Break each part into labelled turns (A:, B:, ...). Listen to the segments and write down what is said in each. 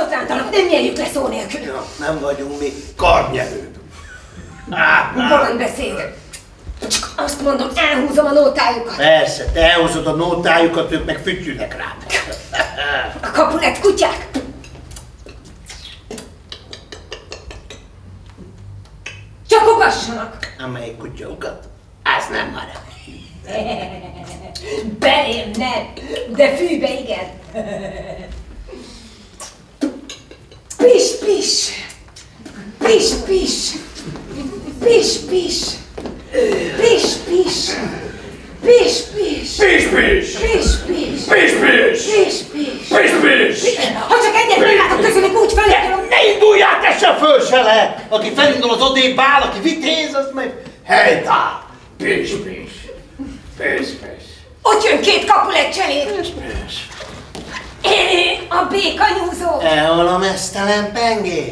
A: botrántalan, nem nyeljük le szó nélkül.
B: Ja, nem vagyunk mi karnyelők.
A: Bolond beszéd. Csak azt mondom, elhúzom a nótájukat.
B: Persze, te elhúzod a nótájukat, ők meg fütyülnek rád.
A: A Capulet kutyák. Csak ugassanak.
B: Amelyik kutya ugat, az nem marad.
A: Belém nem, de fűbe igen. Pis, pis. Pis, pis. Pis, pis. Pis, pis. Pis, pis.
C: Pis, pis.
A: Pis, pis.
C: Pis, pis.
A: Pis, pis.
C: Pis, pis.
A: Ha csak egyet meglátok közülük, úgy felejtem.
B: Ne induljál te se föl se le! Aki felindul az odébb áll, aki vitéz, az meg helytál!
C: Pis, pis. Pis, pis.
A: Ott jön két Capulet cseléd.
C: Pis, pis.
A: A békanyúzó.
B: Ehol a mesztelen pengé?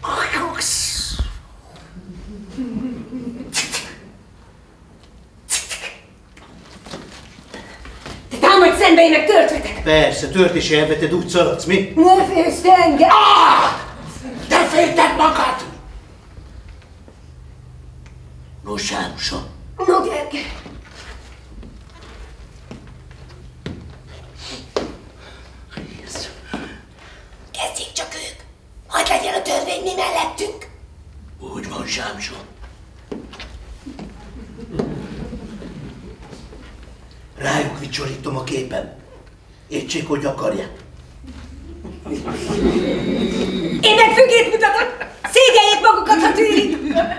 A: Te támadj szembe, én meg törtvetek.
B: Persze, tört és elveted, úgy szaladsz, mi?
A: Ne félsz engem.
B: Te félted magad! Nos, Jánosom.
A: No, Gergely. Kezdjék csak ők. Hagyd legyen a törvény mi mellettünk.
B: Úgy van, Sámson. Rájuk vicsorítom a képen. Értsék, hogy akarják.
A: Én meg fügét mutatok. Szégyeljék magukat, ha tűrik.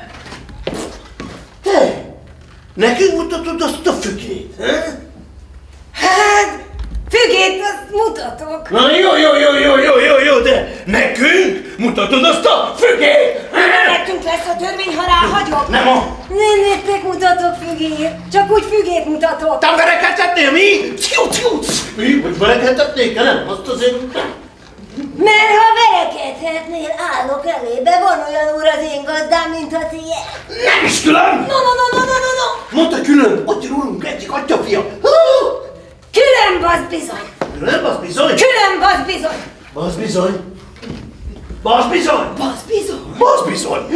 B: Te! Nekünk mutatod azt a fügét, he?
A: Hát, fügét azt mutatok.
B: Na jó, de nekünk mutatod azt a fügét!
A: Mellettünk lesz a törvény, ha ráhagyok.
B: Nem a...
A: Nem nektek mutatok fügét, csak úgy fügét mutatok.
B: Te verekedhetnél, mi? Mi? Hogy verekedhetnék? Nem, azt azért nem.
A: Mert ha verekedhetnél, állok elébe, van olyan úr az én gazdám, mint a tiéd.
B: Nem is külön!
A: No.
B: Mondta külön, ott urunk egyik atyafia.
A: Külön, bazd bizony.
B: Külön, az bizony.
A: Külön, bazd bizony.
B: Az bizony. Az bizony.
A: Bazd bizony.
B: Az bizony.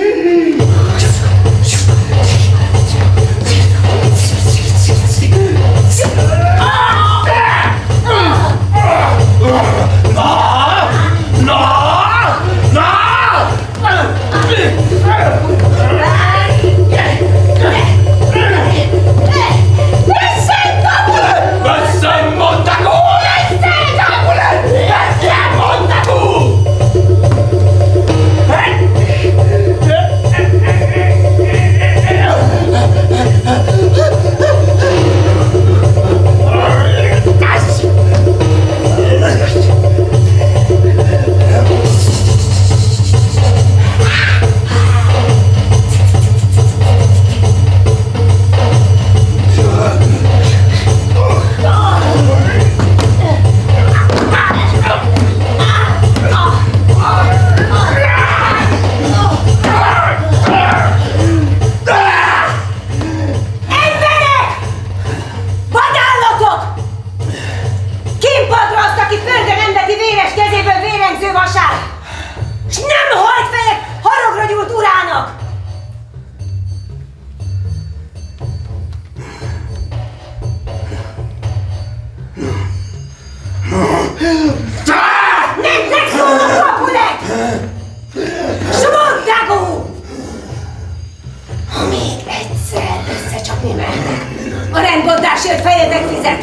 A: A rendbontásért fejetek fizet!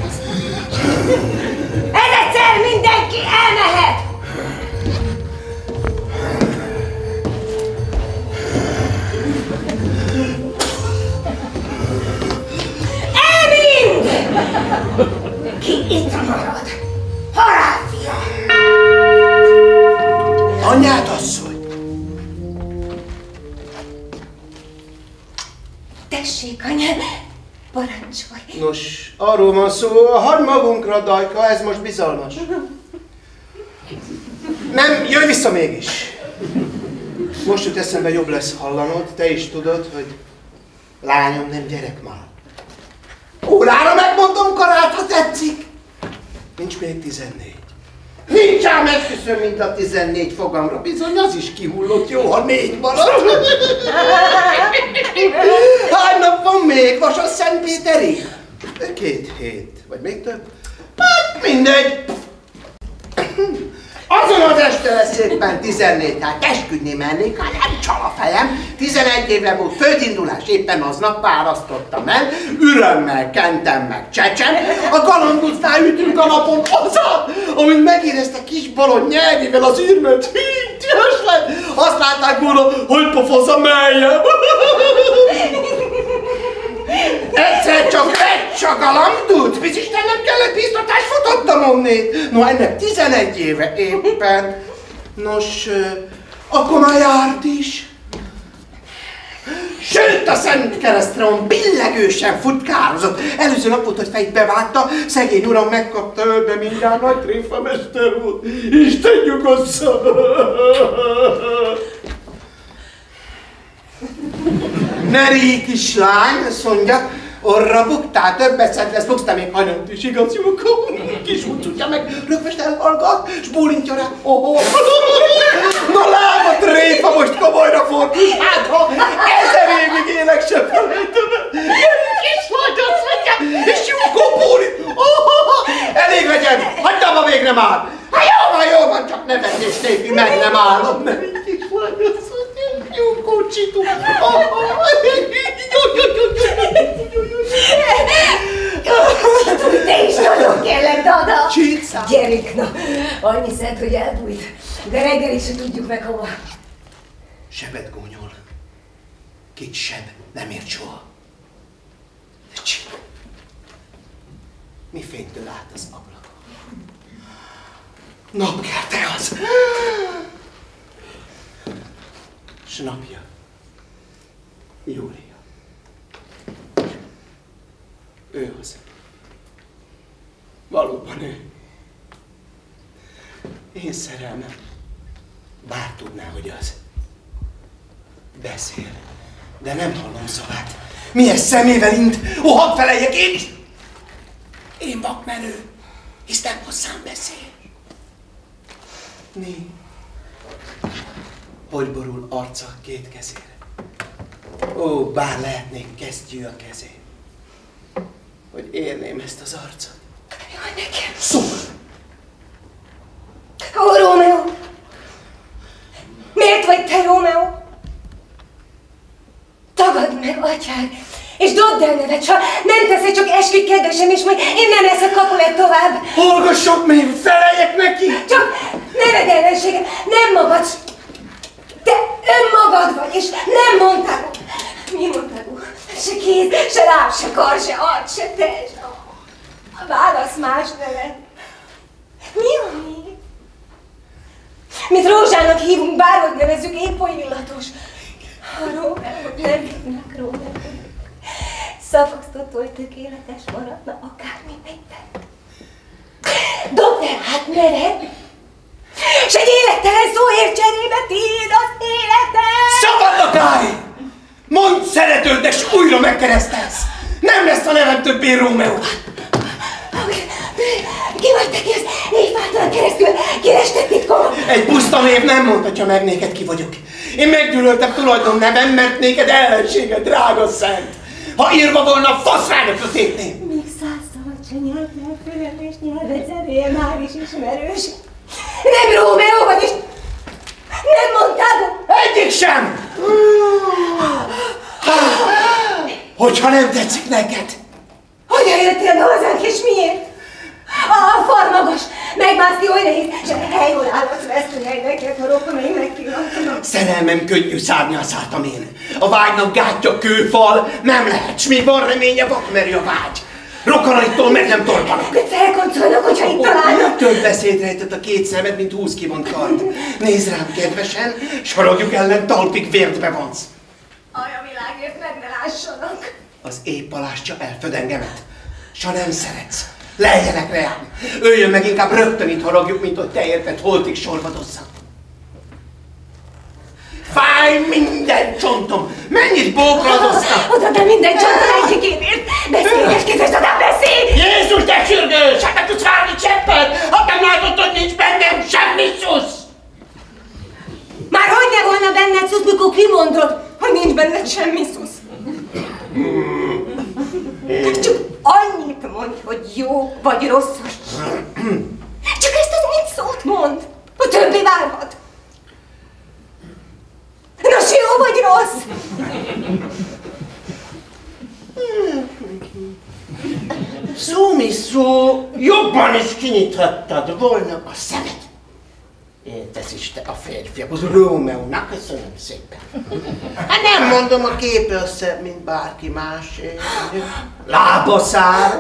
A: Ez egyszer mindenki elmehet! Elmind! Ki itt marad? Halálfia!
B: Anyád asszony!
A: Tessék, anyám! Parancsolj!
B: Nos, arról van szó, hadd magunkra, Dajka, ez most bizalmas. Nem, jöjj vissza mégis! Most jut eszembe, jobb lesz hallanod, te is tudod, hogy lányom nem gyerek már. Órára megmondom karát, ha tetszik. Nincs még 14. Nincs ám esküszöm, mint a 14 fogamra. Bizony, az is kihullott, jó, ha 4 marad. Hány nap van még? Vasas Szentpéterig? 2 hét. Vagy még több? Hát mindegy. Azon az este lesz éppen 14, hát esküdni mennék, hát nem csal a fejem. 11 éve volt földindulás, éppen aznap választottam el, ürömmel kentem meg Csecsen. A kalandusznál ütünk a napon azon, amint megérezte kis balon nyelvével az űrmöt, hűtős lett. Azt látták volna, hogy pofoz a meljem. Egyszer csak egy a lamdút, bizisten nem kellett biztatást futottam onnét. No, ennek 11 éve éppen. Nos, akkor már járt is. Sőt, a Szent Keresztron billegősen futkározott. Előző nap volt, hogy fejbe vágta, szegény uram megkapta ölbe, mindjárt nagy tréfamester volt. Isten nyugossza! Ne rég kislány, azt mondja, orra buktál, többet szed lesz, buksz, te még hajnalt is igaz, jó, kis útudja meg, rögvest elhallgat, s bólintja rá, na lám a tréfa, most komolyra fordul, hát ha 1000 évig élek, sem felejtem el, kislány, azt mondja, és jó, bólint, elég legyen, hagyd abba végre már, hát jó van, csak nevetés nélkül meg nem állom, ne rég kislány, azt mondja. Jó kocsitu!
A: Te is nagyon kérlek, Dada!
B: Csicá!
A: Gyerünk, na! Annyi szent, hogy elbújt. De reggel is tudjuk meg hova.
B: Sebet gúnyol. Két seb nem ért soha. De csík! Mi fénytől át az ablakon? Napkerte az! S napja. Júlia. Ő az. Valóban ő. Én szerelmem. Bár tudná, hogy az. Beszél, de nem hallom szavát. Milyen szemével int? Ó, hadd feleljek én is! Én vakmenő, hisz nem hozzám beszél. Né. Hogy borul arca két kezére. Ó, bár lehetnék kesztyű a kezén, hogy érném ezt az arcot.
A: Jaj, nekem!
B: Szól!
A: Ó, Rómeó! Miért vagy te, Rómeó? Tagadd meg, atyád, és dobd el nevet, ha nem teszed, csak esküdj, kedvesem, és majd én nem leszek Capulet tovább.
B: Hallgassok még, feleljek neki!
A: Csak neved ellenségem, nem magad! Te önmagad vagy, és nem mondtál! Mi mondtál? Se kéz, se láb, se kar, se arc, se test. Válasz más nevet. Mi a még? Mit Rózsának hívunk, bárhogy nevezzük, épp oly illatos. A Rómeót nem hívnak Rómeót. Szavaztató, hogy tökéletes maradna, akármi megtett. Dobd el hát neved! S egy élettelen szóért cserébe tiéd az életed!
B: Szabadnak állj! Mondd szeretőd, de s újra megkeresztelsz! Nem lesz a nevem többé Rómeó!
A: Ki vagy te, ki az névváltóan keresztül kerested titkom?
B: Egy puszta név nem mondhatja meg néked, ki vagyok. Én meggyűlöltem tulajdon nevem, mert néked ellenséged, drága szent. Ha írva volna, faszránokra tépném.
A: Még 100 szavat se nyelvtel fölem, és nyelved zenéje már is ismerős. Nem Rómeó vagy, és nem mondtad?
B: Egyik sem! Hogyha nem tetszik neked.
A: Hogyan jöttél be hozzánk, és miért? A far magas, megmászni oly nehéz, és helyhol állott vesztőhely neked, ha rokonaim megpillantanak.
B: Szerelmem könnyű szárnyal szálltam én. A vágynak gátja kőfal, nem lehet, s még van reménye, vakmerő a vágy. Rokonaitól meg nem torpanak.
A: De felkoncolnak, hogyha itt találnak.
B: Több beszéd rejtett a két szemed, mint 20 kivont kard. Nézd rám kedvesen, sorogjuk ellen talpig vért bevonsz.
A: Aj, a világért meg ne lássanak.
B: Az épp alástja el födengemet. S ha nem szeretsz, lejjenek rám. Öljön meg, inkább rögtön itt haragjuk, mint hogy te érted holtig sorvadozzam. Fáj minden csontom! Mennyit bókladoztam!
A: Oda, de minden csontom egyikért! Beszélj, esküvős, oda beszélj!
B: Jézus, te sürgős! Hát meg tudsz várni cseppet! Ha nem látod, hogy nincs bennem semmi szusz!
A: Már hogy ne volna benned szusz, mikor kimondod, hogy nincs benned semmi szusz? Csak annyit mondd, hogy jó vagy rosszos. Csak ezt az egy szót mondd, a többi várhat. Nos, jó vagy rossz?
B: Szó mi szó, jobban is kinyithattad volna a szemed. Értesz te a férfiak, az Rómeónak, köszönöm szépen. Hát nem mondom, a képe össze, mint bárki más. Lábaszár,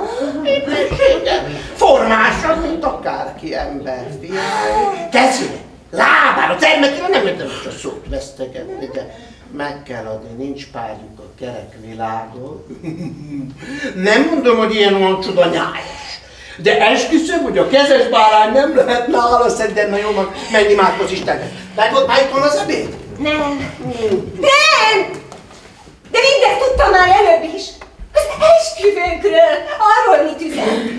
B: formásabb, mint akárki ember, fiam. Kezére, lábára, termetére nem érdemes a szót vesztegetni, de meg kell adni, nincs párjuk a kerek világon. Nem mondom, hogy ilyen olcsod a nyájas. De esküszöm, hogy a kezes bárány nem lehet nála szedden, na jó, menj imádkozz Istennek. Látod, már itt van az ebéd?
A: Nem. Nem! De mindezt tudtam már előbb is. Az esküvőnkről, arról mit üzen.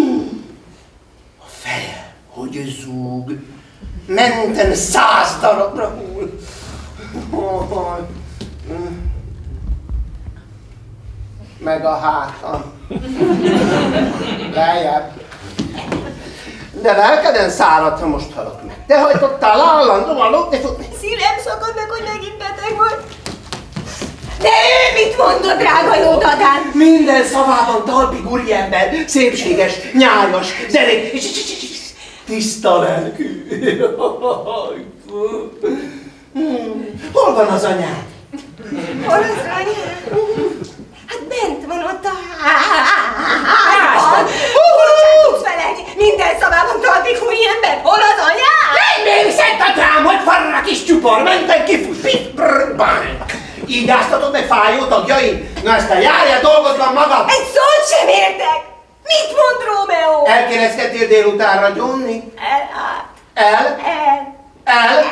B: A feje, hogy zúg, menten 100 darabra hull. Meg a hátam. Lejjebb. De lelkeden száradt, ha most halok meg. Te hajtottál állandóan lopni, futni.
A: Szívem szakad meg, hogy megint beteg vagy. De ő mit mondott, drága jó dadám?
B: Minden szavában talpig úriember, szépséges, nyájas, zenék, és tiszta lelkű. Hol van az anyád?
A: Hol az anyád? Hát bent van ott a házban. Hol sem tudsz felelni? Minden szavában talpig úriember. Hol az anyád?
B: Még szent atyám, hogy farra kis csupor, menten kifut, pit, brr, bang. Így áztatod meg fájó tagjaim? Na aztán járjál dolgodban magad!
A: Egy szót sem értek! Mit mond Rómeó?
B: Elkérezkedtél délutánra gyónni? El? El?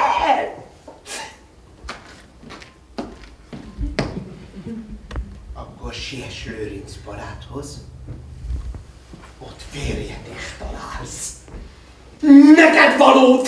B: Akkor siess Lőrinc baráthoz, ott férjet is találsz. Neked valót!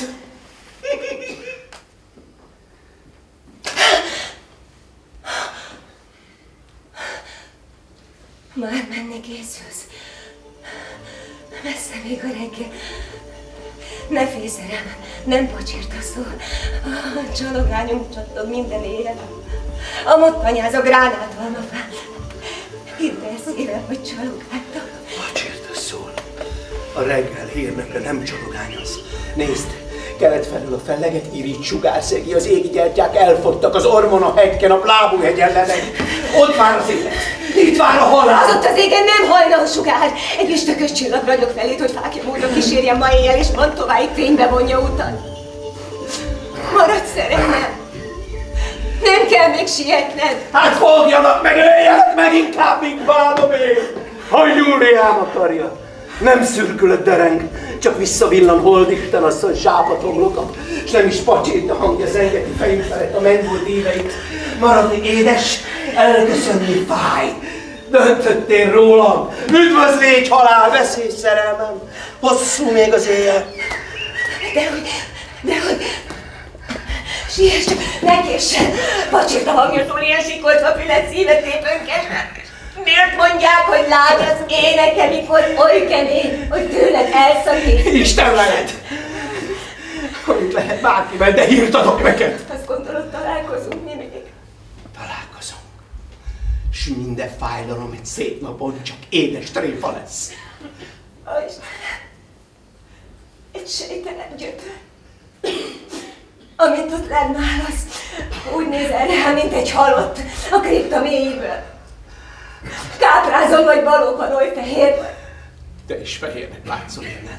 A: Már menni készülsz. Messze még a reggel. Ne félj, szerelmem, nem pacsírt a szó. A csalogányunk csattog minden éjjel. A mottanyáz a gránátolmafán. Hidd el szívem, hogy csalogáltak.
B: Pacsírt a szól. A reggel hírnökre nem csalogányoz. Nézd, kelet felül a felleget irígy sugárszegi, az égi gyertyák elfogytak, az ormon a hegyken, a Plábújhegyen leveg. Ott vár az élet, itt vár a halál.
A: Az ott az égen nem hajna a sugár. Egy üstökös csillag ragyog felét, hogy fákja módra kísérjen ma éjjel, és Mantováig fénybe vonja utat. Maradj, szerelmem! Nem kell még sietned!
B: Hát fogjanak meg, öljenek meg, inkább még bánom én! Ha Júliám akarja, nem szürkülött dereng, csak visszavillan Holdisten asszony sápatomlokat, s nem is pacsít a hangja zengeti fejünk felett a mennyúlt éveit. Maradni édes, elköszönni fáj. Döntöttél rólam, üdvözlégy halál, beszélj szerelmem, hosszú még az éjjel.
A: Dehogy, siess csak, ne késsen! Pacsírt a hangjától ilyen sikoltva fület szívet tépőnkesnek. Miért mondják, hogy lágy az éneke, mikor oly kemény, hogy tőled elszakít?
B: Isten veled! Hogy lehet bárkivel, de hírt adok neked!
A: Azt gondolod, találkozunk mi még?
B: Találkozunk. S minden fájdalom egy szép napon csak édes tréfa lesz.
A: Ó, Istenem! Egy sejtelen gyötör. Amint ott lenn állasz, úgy nézel rá, mint egy halott a kripta mélyéből. Káprázol vagy valóban oly fehér vagy.
B: Te is fehérnek látszol innen.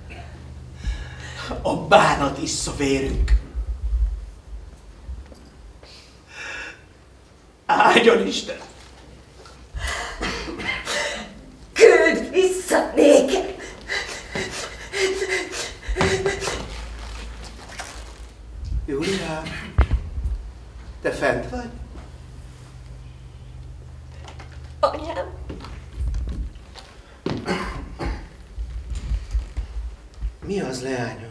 B: A bánat issza vérünk. Áldjon Isten!
A: Küld vissza néked!
B: Júlia! Te fent vagy?
A: Anyám.
B: Mi az, leányom?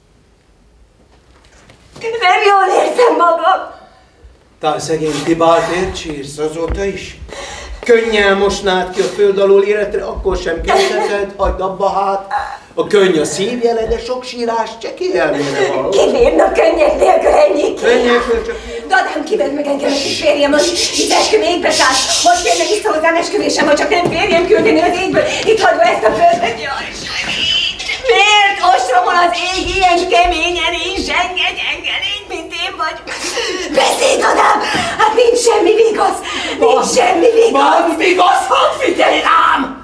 A: Nem jól érzem magam.
B: Te szegény Tibáltért sírsz azóta is? Könnyel mosnád ki a föld alól életre, akkor sem kezdheted, hagyd abba hát. A könny a szívjele, de sok sírás csekély elmére való.
A: Ki bírna könnyek nélkül ennyi?
B: Könnyekről csak...
A: Dadám kivett meg engem a kis férjem, az esküvő égbe szállt. Most jön meg vissza hozzám esküvésem, ha csak nem férjem küldeni az égből, itt hagyva ezt a földet. Jaj, miért ostromol az ég ilyen keményen és zsenge, légy, mint én vagy? Beszéd, Dadám! Hát nincs semmi vigasz! Nincs semmi vigasz!
B: Van vigasz, hadd figyelj rám!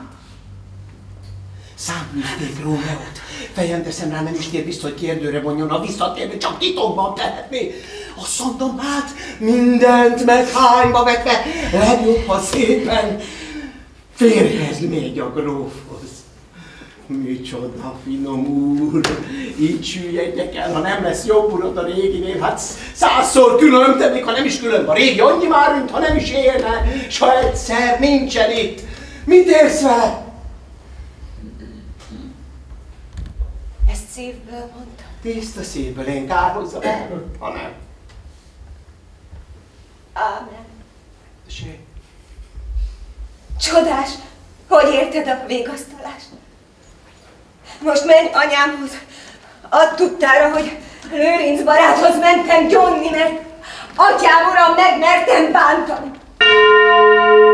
B: Száműzték Rómeót. Fejem teszem rá, nem is tér vissza, hogy kérdőre vonjon, a visszatérni csak titokban tehetné. Azt mondom, hát mindent meghányba vetve, legjobb, ha szépen férjhez megy a grófhoz. Micsoda finom úr, így süllyedjek el, ha nem lesz jobb urod a réginél, hát 100-szor külön tennék, ha nem is külön. A régi annyi már, mint ha nem is élne, s ha egyszer nincsen itt. Mit érsz vele?
A: Ezt szívből mondtam.
B: Tiszta szívből, én kárhozzam el, ha nem.
A: Ámen.
B: Tessék.
A: Csodás, hogy érted a végasztalást? Most menj anyámhoz. Add tudtára, hogy Lőrinc baráthoz mentem gyónni, mert atyám uram megmertem bántani.